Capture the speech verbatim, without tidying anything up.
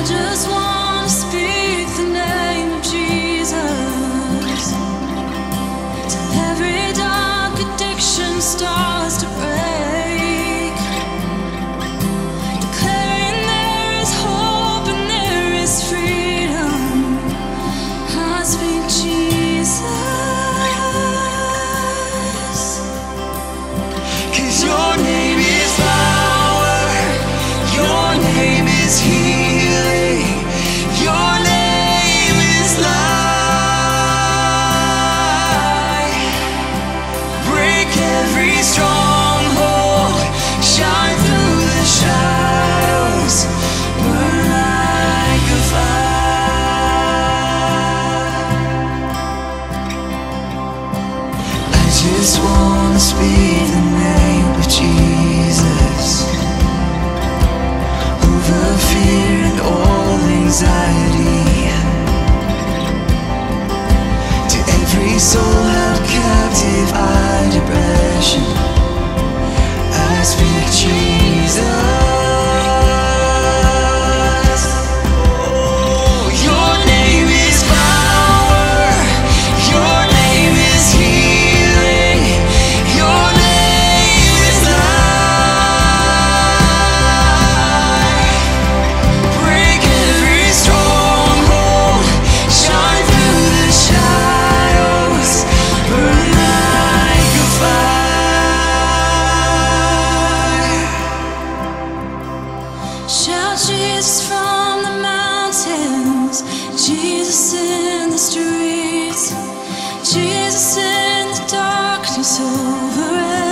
just want to speak the name of Jesus till every dark addiction starts to break, declaring there is hope and there is freedom. I speak Jesus, 'cause your name is power, your name is healing, your name is life. Break every stronghold, shine through the shadows, burn like a fire. I just wanna speak the name of Jesus over fear and all anxiety, to every soul held captive by depression. I speak Jesus. Oh, your name is power, your name is healing, your name is life. Break every stronghold, shine through the shadows, burn like a fire. Shout Jesus from the mountains, Jesus in the streets, Jesus in the darkness over